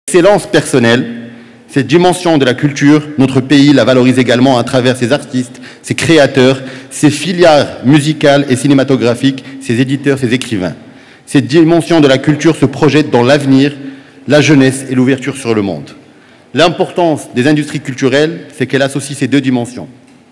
Excellence personnelle, cette dimension de la culture, notre pays la valorise également à travers ses artistes, ses créateurs, ses filières musicales et cinématographiques, ses éditeurs, ses écrivains. Cette dimension de la culture se projette dans l'avenir, la jeunesse et l'ouverture sur le monde. L'importance des industries culturelles, c'est qu'elle associe ces deux dimensions.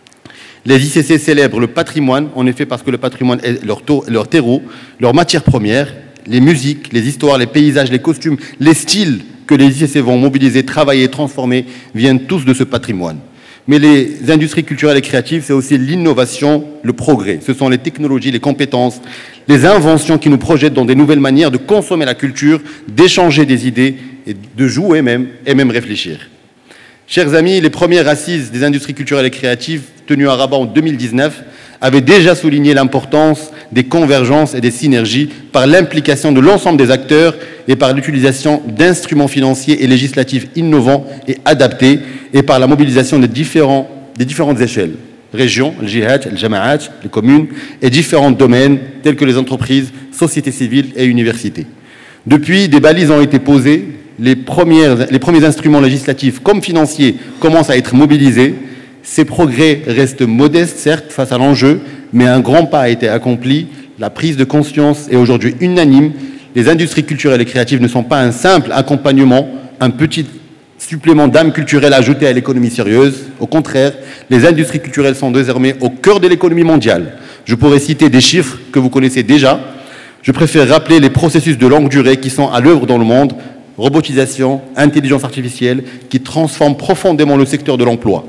Les ICC célèbrent le patrimoine, en effet parce que le patrimoine est leur terreau, leur matière première, les musiques, les histoires, les paysages, les costumes, les styles que les ICC vont mobiliser, travailler, transformer, viennent tous de ce patrimoine. Mais les industries culturelles et créatives, c'est aussi l'innovation, le progrès. Ce sont les technologies, les compétences, les inventions qui nous projettent dans des nouvelles manières de consommer la culture, d'échanger des idées, et de jouer même, et même réfléchir. Chers amis, les premières assises des industries culturelles et créatives, tenues à Rabat en 2019, avaient déjà souligné l'importance des convergences et des synergies par l'implication de l'ensemble des acteurs et par l'utilisation d'instruments financiers et législatifs innovants et adaptés et par la mobilisation des différentes échelles, régions, le jihad, le jama'at, les communes et différents domaines tels que les entreprises, sociétés civiles et universités. Depuis, des balises ont été posées, les premiers instruments législatifs comme financiers commencent à être mobilisés. Ces progrès restent modestes, certes, face à l'enjeu, mais un grand pas a été accompli. La prise de conscience est aujourd'hui unanime. Les industries culturelles et créatives ne sont pas un simple accompagnement, un petit supplément d'âme culturelle ajouté à l'économie sérieuse. Au contraire, les industries culturelles sont désormais au cœur de l'économie mondiale. Je pourrais citer des chiffres que vous connaissez déjà. Je préfère rappeler les processus de longue durée qui sont à l'œuvre dans le monde. Robotisation, intelligence artificielle, qui transforment profondément le secteur de l'emploi.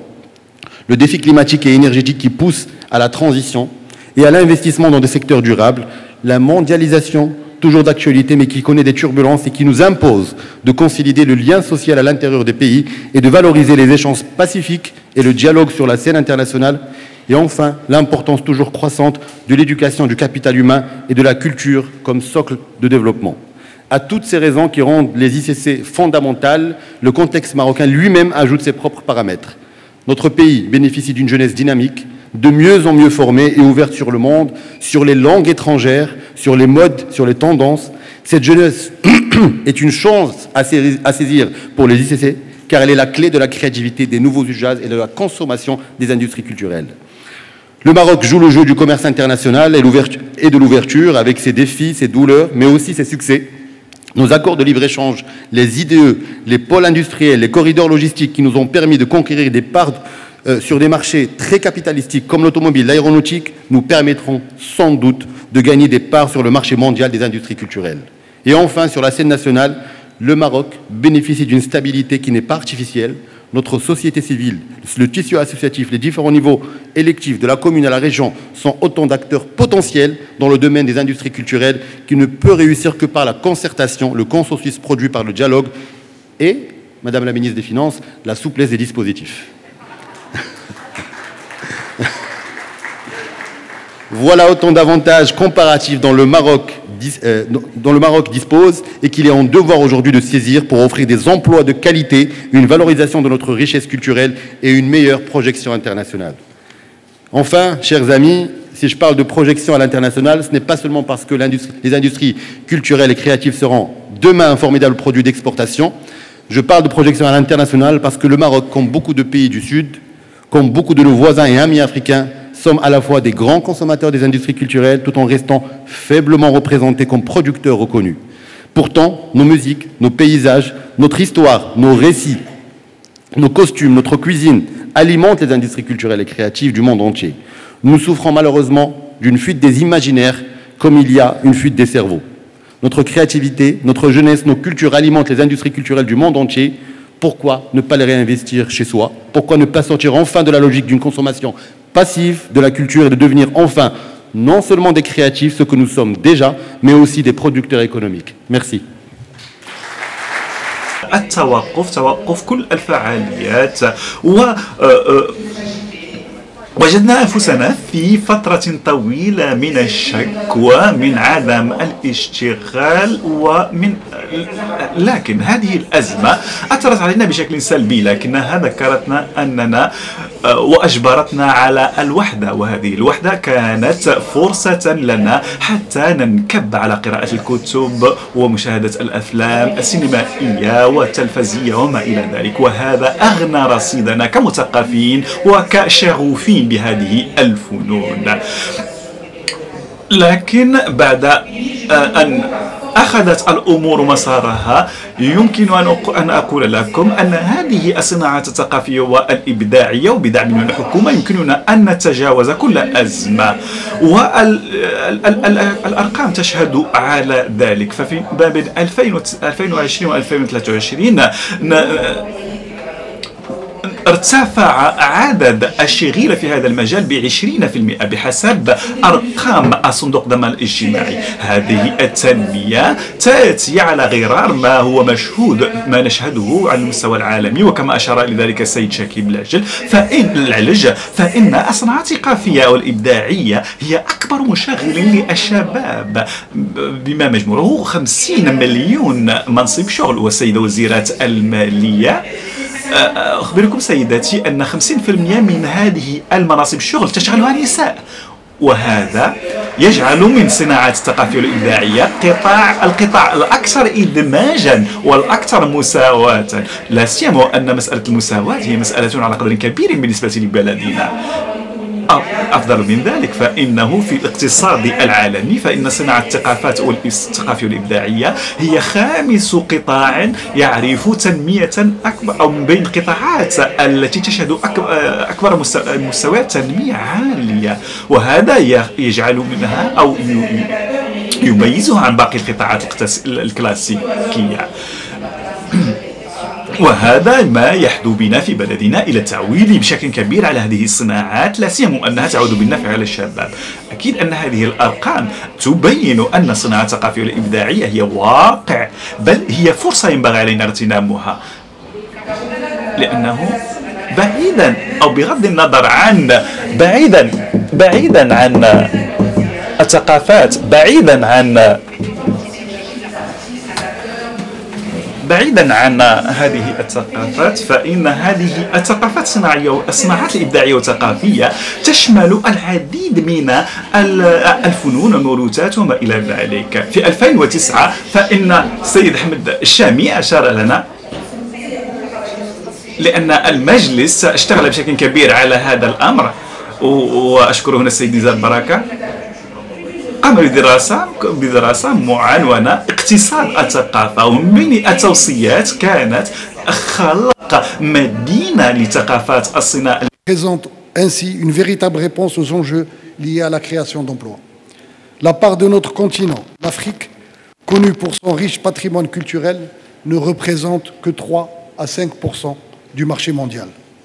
Le défi climatique et énergétique qui pousse à la transition et à l'investissement dans des secteurs durables, la mondialisation, toujours d'actualité, mais qui connaît des turbulences et qui nous impose de consolider le lien social à l'intérieur des pays et de valoriser les échanges pacifiques et le dialogue sur la scène internationale. Et enfin, l'importance toujours croissante de l'éducation du capital humain et de la culture comme socle de développement. À toutes ces raisons qui rendent les ICC fondamentales, le contexte marocain lui-même ajoute ses propres paramètres. Notre pays bénéficie d'une jeunesse dynamique, de mieux en mieux formée et ouverte sur le monde, sur les langues étrangères, sur les modes, sur les tendances. Cette jeunesse est une chance à saisir pour les ICC, car elle est la clé de la créativité, des nouveaux usages et de la consommation des industries culturelles. Le Maroc joue le jeu du commerce international et de l'ouverture, avec ses défis, ses douleurs, mais aussi ses succès. Nos accords de libre-échange, les IDE, les pôles industriels, les corridors logistiques qui nous ont permis de conquérir des parts sur des marchés très capitalistiques comme l'automobile, l'aéronautique, nous permettront sans doute de gagner des parts sur le marché mondial des industries culturelles. Et enfin, sur la scène nationale, le Maroc bénéficie d'une stabilité qui n'est pas artificielle. Notre société civile, le tissu associatif, les différents niveaux électifs de la commune à la région sont autant d'acteurs potentiels dans le domaine des industries culturelles qui ne peut réussir que par la concertation, le consensus produit par le dialogue et, Madame la ministre des Finances, la souplesse des dispositifs. Voilà autant d'avantages comparatifs dont le Maroc dispose et qu'il est en devoir aujourd'hui de saisir pour offrir des emplois de qualité, une valorisation de notre richesse culturelle et une meilleure projection internationale. Enfin, chers amis, si je parle de projection à l'international, ce n'est pas seulement parce que les industries culturelles et créatives seront demain un formidable produit d'exportation. Je parle de projection à l'international parce que le Maroc, comme beaucoup de pays du Sud, comme beaucoup de nos voisins et amis africains, sommes à la fois des grands consommateurs des industries culturelles tout en restant faiblement représentés comme producteurs reconnus. Pourtant, nos musiques, nos paysages, notre histoire, nos récits, nos costumes, notre cuisine alimentent les industries culturelles et créatives du monde entier. Nous souffrons malheureusement d'une fuite des imaginaires comme il y a une fuite des cerveaux. Notre créativité, notre jeunesse, nos cultures alimentent les industries culturelles du monde entier. Pourquoi ne pas les réinvestir chez soi? Pourquoi ne pas sortir enfin de la logique d'une consommation passive de la culture et de devenir enfin non seulement des créatifs, ce que nous sommes déjà, mais aussi des producteurs économiques. Merci. توقف كل الفعاليات وجدنا أنفسنا في فترة طويلة من الشك ومن عدم الاشتغال لكن هذه الأزمة أثرت علينا بشكل سلبي، لكنها ذكرتنا أننا وأجبرتنا على الوحدة، وهذه الوحدة كانت فرصة لنا حتى ننكب على قراءة الكتب ومشاهدة الأفلام السينمائية والتلفزية وما إلى ذلك، وهذا أغنى رصيدنا كمثقفين وكشغوفين بهذه الفنون. لكن بعد أن أخذت الأمور مسارها يمكن أن أقول لكم أن هذه الصناعات الثقافية والإبداعية وبدعم من الحكومة يمكننا أن نتجاوز كل أزمة، والأرقام تشهد على ذلك. ففي بين 2020 و 2023 ارتفع عدد الشغيلة في هذا المجال ب20% بحسب أرقام الصندوق الضمان الاجتماعي. هذه التنمية تأتي على غرار ما هو مشهود، ما نشهده على المستوى العالمي، وكما أشار إلى ذلك السيد شكيب العلج فإن الصناعات الثقافية والإبداعية هي أكبر مشغل للشباب بما مجموعه 50 مليون منصب شغل. والسيدة وزيرة المالية أخبركم سيداتي أن 50% من هذه المناصب الشغل تشغلها النساء، وهذا يجعل من صناعة الثقافية والإبداعية القطاع الأكثر إدماجا والأكثر مساواة، لا سيما أن مسألة المساواة هي مسألة على قدر كبير بالنسبة لبلدنا. أفضل من ذلك فإنه في الاقتصاد العالمي فإن صناعة الثقافات والثقافية والإبداعية هي خامس قطاع يعرف تنمية أكبر، أو من بين القطاعات التي تشهد أكبر مستويات تنمية عالية، وهذا يجعل منها أو يميزها عن باقي القطاعات الكلاسيكية. وهذا ما يحدو بنا في بلدنا إلى التعويل بشكل كبير على هذه الصناعات، لا سيما أنها تعود بالنفع على الشباب. أكيد أن هذه الأرقام تبين أن الصناعة الثقافية والإبداعية هي واقع، بل هي فرصة ينبغي علينا اغتنامها، لأنه بعيدا أو بغض النظر عن بعيدا عن الثقافات، بعيدا عن هذه الثقافات، فإن هذه الثقافات الصناعية الصناعات الإبداعية والثقافية تشمل العديد من الفنون والموروثات وما إلى ذلك. في 2009 فإن السيد أحمد الشامي أشار لنا، لأن المجلس اشتغل بشكل كبير على هذا الأمر، وأشكر هنا السيد نزار بركة، قام بدراسة معنونة اقتصاد الثقافة، ومن بين التوصيات كانت خلق مدينة لثقافات الصناعة. Présente ainsi une véritable réponse aux enjeux liés à la création d'emplois. La part de notre continent, l'Afrique, connue pour son riche patrimoine culturel, ne représente que 3 à 5% du marché mondial.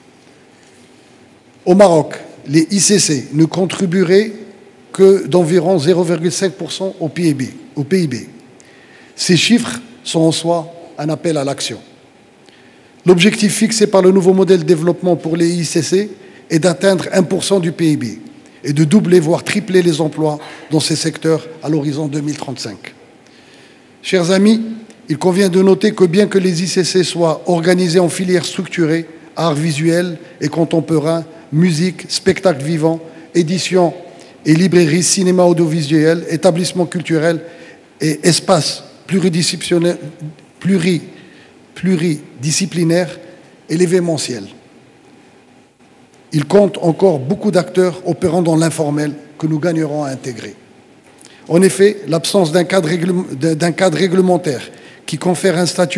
Au Maroc, les ICC ne contribueraient que d'environ 0,5% au PIB. Ces chiffres sont en soi un appel à l'action. L'objectif fixé par le nouveau modèle de développement pour les ICC est d'atteindre 1% du PIB et de doubler, voire tripler les emplois dans ces secteurs à l'horizon 2035. Chers amis, il convient de noter que bien que les ICC soient organisés en filières structurées, arts visuels et contemporains, musique, spectacle vivant, édition et librairies, cinéma audiovisuel, établissements culturels et espaces pluridisciplinaires et l'événementiel. Il compte encore beaucoup d'acteurs opérant dans l'informel que nous gagnerons à intégrer. En effet, l'absence d'un cadre réglementaire qui confère un statut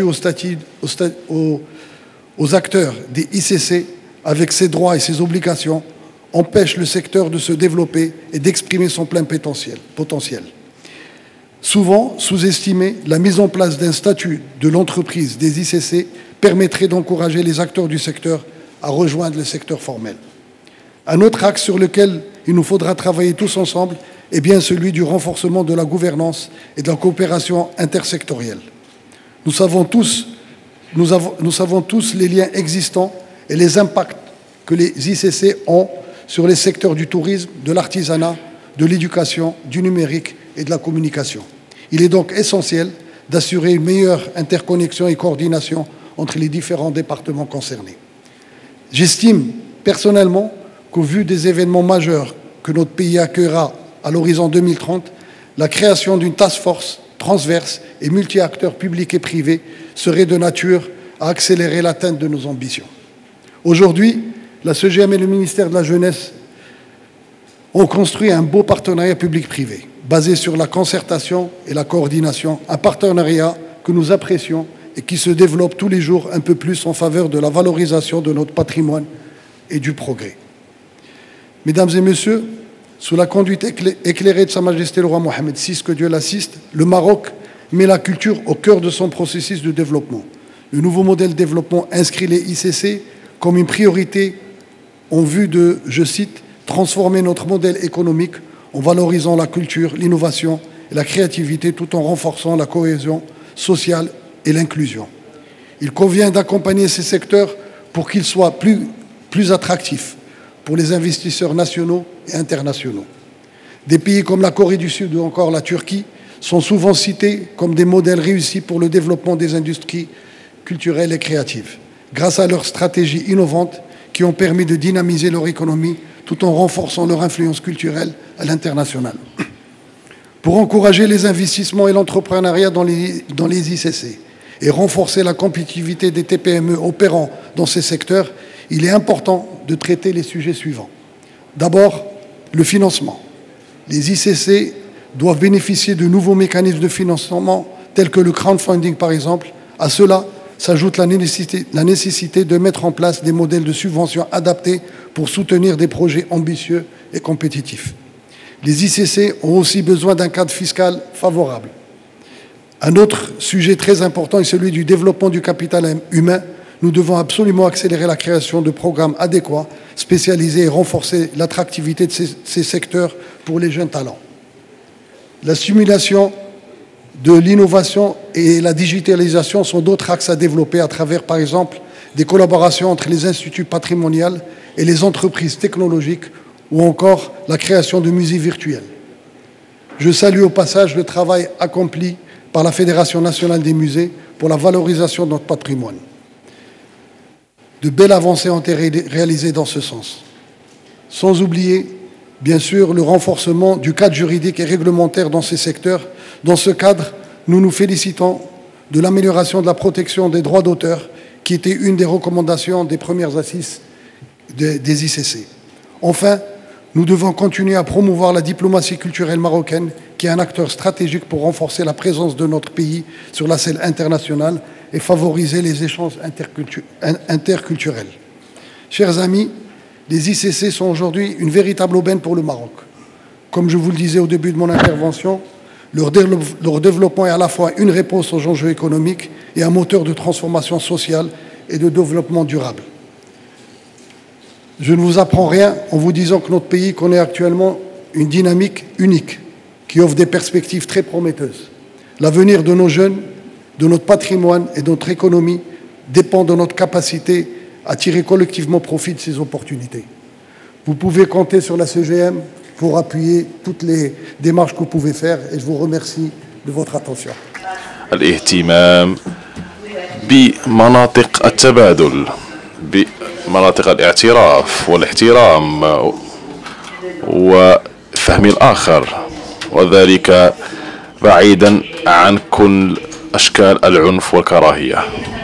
aux acteurs des ICC avec ses droits et ses obligations empêche le secteur de se développer et d'exprimer son plein potentiel. Souvent sous-estimé, la mise en place d'un statut de l'entreprise des ICC permettrait d'encourager les acteurs du secteur à rejoindre le secteur formel. Un autre axe sur lequel il nous faudra travailler tous ensemble est bien celui du renforcement de la gouvernance et de la coopération intersectorielle. Nous savons tous les liens existants et les impacts que les ICC ont sur les secteurs du tourisme, de l'artisanat, de l'éducation, du numérique et de la communication. Il est donc essentiel d'assurer une meilleure interconnexion et coordination entre les différents départements concernés. J'estime personnellement qu'au vu des événements majeurs que notre pays accueillera à l'horizon 2030, la création d'une task force transverse et multi-acteurs publics et privés serait de nature à accélérer l'atteinte de nos ambitions. Aujourd'hui, la CGM et le ministère de la Jeunesse ont construit un beau partenariat public-privé, basé sur la concertation et la coordination, un partenariat que nous apprécions et qui se développe tous les jours un peu plus en faveur de la valorisation de notre patrimoine et du progrès. Mesdames et messieurs, sous la conduite éclairée de Sa Majesté le roi Mohamed VI, que Dieu l'assiste, le Maroc met la culture au cœur de son processus de développement. Le nouveau modèle de développement inscrit les ICC comme une priorité en vue de, je cite, transformer notre modèle économique en valorisant la culture, l'innovation et la créativité tout en renforçant la cohésion sociale et l'inclusion. Il convient d'accompagner ces secteurs pour qu'ils soient plus attractifs pour les investisseurs nationaux et internationaux. Des pays comme la Corée du Sud ou encore la Turquie sont souvent cités comme des modèles réussis pour le développement des industries culturelles et créatives, grâce à leurs stratégies innovantes qui ont permis de dynamiser leur économie tout en renforçant leur influence culturelle à l'international. Pour encourager les investissements et l'entrepreneuriat dans les ICC et renforcer la compétitivité des TPME opérant dans ces secteurs, il est important de traiter les sujets suivants. D'abord, le financement. Les ICC doivent bénéficier de nouveaux mécanismes de financement tels que le crowdfunding par exemple. À cela s'ajoute la nécessité de mettre en place des modèles de subvention adaptés pour soutenir des projets ambitieux et compétitifs. Les ICC ont aussi besoin d'un cadre fiscal favorable. Un autre sujet très important est celui du développement du capital humain. Nous devons absolument accélérer la création de programmes adéquats, spécialisés et renforcer l'attractivité de ces secteurs pour les jeunes talents. La stimulation de l'innovation et la digitalisation sont d'autres axes à développer à travers, par exemple, des collaborations entre les instituts patrimoniaux et les entreprises technologiques ou encore la création de musées virtuels. Je salue au passage le travail accompli par la Fédération nationale des musées pour la valorisation de notre patrimoine. De belles avancées ont été réalisées dans ce sens. Sans oublier, bien sûr, le renforcement du cadre juridique et réglementaire dans ces secteurs. Dans ce cadre, nous nous félicitons de l'amélioration de la protection des droits d'auteur, qui était une des recommandations des premières assises des ICC. Enfin, nous devons continuer à promouvoir la diplomatie culturelle marocaine, qui est un acteur stratégique pour renforcer la présence de notre pays sur la scène internationale et favoriser les échanges interculturels. Chers amis, les ICC sont aujourd'hui une véritable aubaine pour le Maroc. Comme je vous le disais au début de mon intervention, leur développement est à la fois une réponse aux enjeux économiques et un moteur de transformation sociale et de développement durable. Je ne vous apprends rien en vous disant que notre pays connaît actuellement une dynamique unique qui offre des perspectives très prometteuses. L'avenir de nos jeunes, de notre patrimoine et de notre économie dépend de notre capacité à tirer collectivement profit de ces opportunités. Vous pouvez compter sur la CGM pour appuyer toutes les démarches que vous pouvez faire et je vous remercie de votre attention. الاهتمام بمناطق التبادل، بمناطق الاعتراف والاحترام وفهم الآخر، وذلك بعيدا عن كل أشكال العنف والكراهية.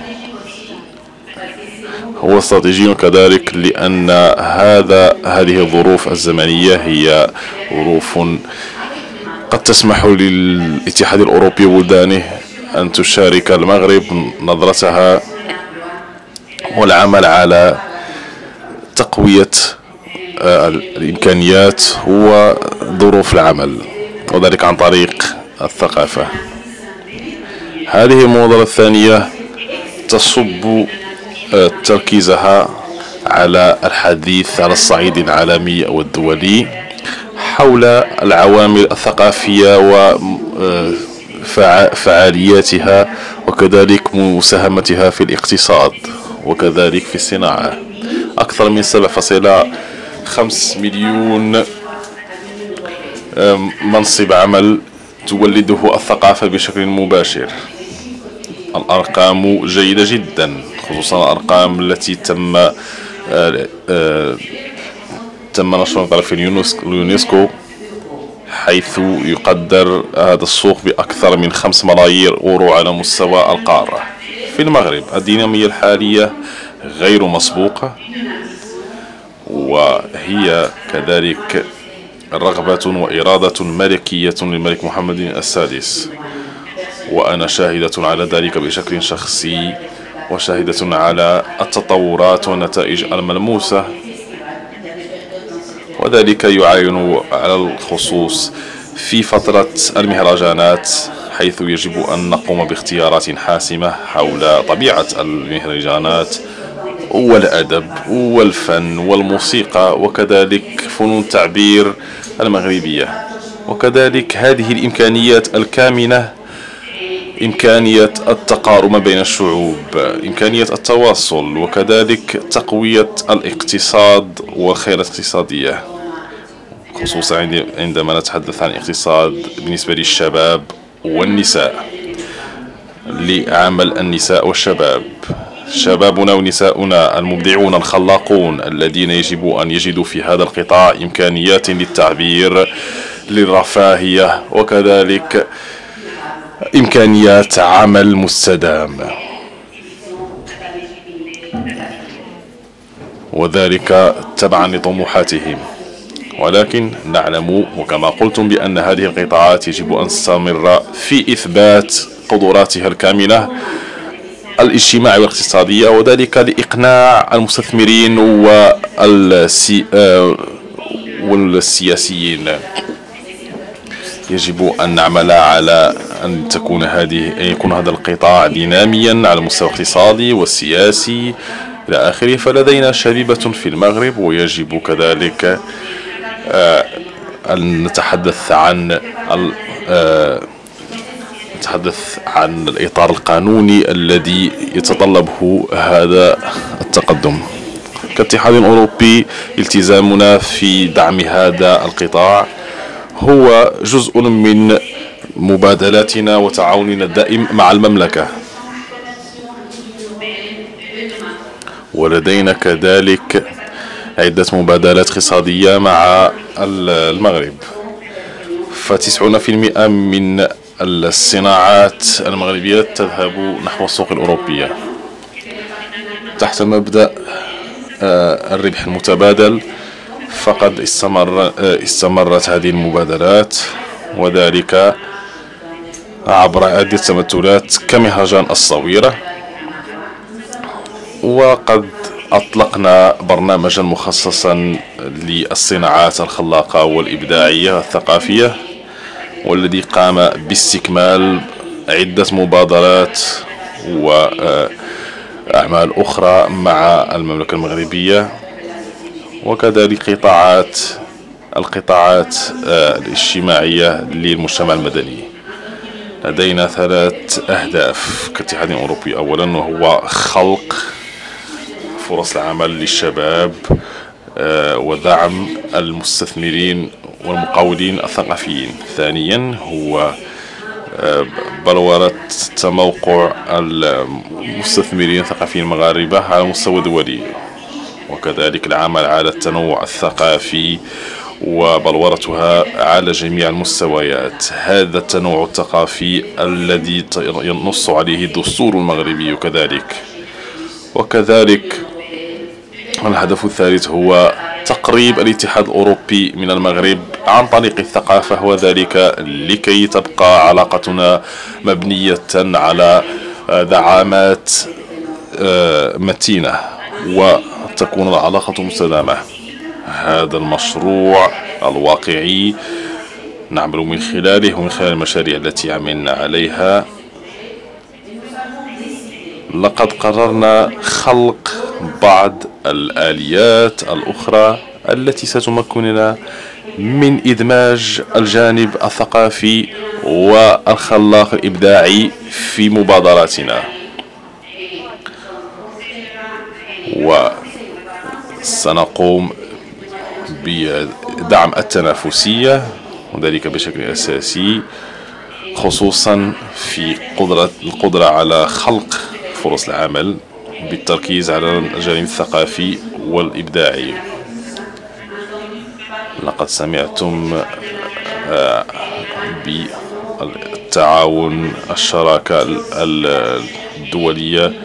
هو استراتيجي كذلك لأن هذه الظروف الزمنية هي ظروف قد تسمح للاتحاد الأوروبي وبلدانه أن تشارك المغرب نظرتها والعمل على تقوية الإمكانيات وظروف العمل، وذلك عن طريق الثقافة. هذه المبادرة الثانية تصب تركيزها على الحديث على الصعيد العالمي والدولي حول العوامل الثقافية وفعالياتها وكذلك مساهمتها في الاقتصاد وكذلك في الصناعة. أكثر من 7.5 مليون منصب عمل تولده الثقافة بشكل مباشر. الأرقام جيدة جدا، خصوصا الأرقام التي تم تم نشر القطاع في اليونسكو، حيث يقدر هذا السوق بأكثر من 5 ملايير أورو على مستوى القارة. في المغرب الدينامية الحالية غير مسبوقة، وهي كذلك رغبة وإرادة ملكية للملك محمد السادس، وأنا شاهدة على ذلك بشكل شخصي، وشاهدة على التطورات والنتائج الملموسة، وذلك يعاين على الخصوص في فترة المهرجانات، حيث يجب أن نقوم باختيارات حاسمة حول طبيعة المهرجانات والأدب والفن والموسيقى، وكذلك فنون التعبير المغربية، وكذلك هذه الإمكانيات الكامنة، إمكانية التقارب بين الشعوب، إمكانية التواصل، وكذلك تقوية الاقتصاد والخيارات الاقتصادية، خصوصا عندما نتحدث عن الاقتصاد بالنسبة للشباب والنساء، لعمل النساء والشباب، شبابنا ونساؤنا المبدعون الخلاقون الذين يجب أن يجدوا في هذا القطاع إمكانيات للتعبير، للرفاهية، وكذلك إمكانيات عمل مستدام، وذلك تبعا لطموحاتهم. ولكن نعلم وكما قلتم بأن هذه القطاعات يجب أن تستمر في إثبات قدراتها الكامنة الاجتماعية والاقتصادية، وذلك لإقناع المستثمرين والسياسيين. يجب أن نعمل على أن يكون هذا القطاع ديناميا على المستوى الاقتصادي والسياسي إلى آخره. فلدينا شبيبة في المغرب، ويجب كذلك أن نتحدث عن الإطار القانوني الذي يتطلبه هذا التقدم. كاتحاد أوروبي التزامنا في دعم هذا القطاع هو جزء من مبادلاتنا وتعاوننا الدائم مع المملكة، ولدينا كذلك عدة مبادلات اقتصادية مع المغرب. ف90% من الصناعات المغربية تذهب نحو السوق الأوروبية تحت مبدأ الربح المتبادل. فقد استمرت هذه المبادلات، وذلك عبر عدة تمثلات كمهرجان الصويرة، وقد أطلقنا برنامجا مخصصا للصناعات الخلاقة والإبداعية الثقافية، والذي قام باستكمال عدة مبادرات وأعمال أخرى مع المملكة المغربية، وكذلك القطاعات الاجتماعية للمجتمع المدني. لدينا 3 أهداف كاتحاد أوروبي. أولا وهو خلق فرص العمل للشباب ودعم المستثمرين والمقاولين الثقافيين. ثانيا هو بلورة تموقع المستثمرين الثقافيين المغاربة على مستوى دولي، وكذلك العمل على التنوع الثقافي وبلورتها على جميع المستويات. هذا التنوع الثقافي الذي ينص عليه الدستور المغربي كذلك. وكذلك الهدف الثالث هو تقريب الاتحاد الأوروبي من المغرب عن طريق الثقافة، وذلك لكي تبقى علاقتنا مبنية على دعامات متينة وتكون العلاقة مستدامة. هذا المشروع الواقعي نعمل من خلاله ومن خلال المشاريع التي عملنا عليها. لقد قررنا خلق بعض الآليات الأخرى التي ستمكننا من إدماج الجانب الثقافي والخلاق الإبداعي في مبادراتنا، وسنقوم بدعم التنافسية وذلك بشكل أساسي، خصوصا في القدرة على خلق فرص العمل بالتركيز على الجانب الثقافي والإبداعي. لقد سمعتم بالتعاون الشراكة الدولية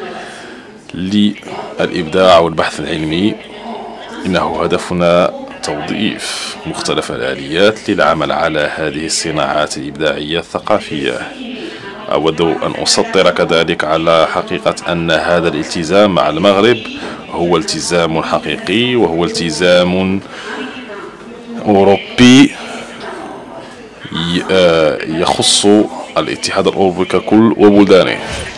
للإبداع والبحث العلمي. إنه هدفنا توظيف مختلف الآليات للعمل على هذه الصناعات الإبداعية الثقافية. أود أن أسطر كذلك على حقيقة أن هذا الالتزام مع المغرب هو التزام حقيقي، وهو التزام أوروبي يخص الاتحاد الأوروبي ككل وبلدانه.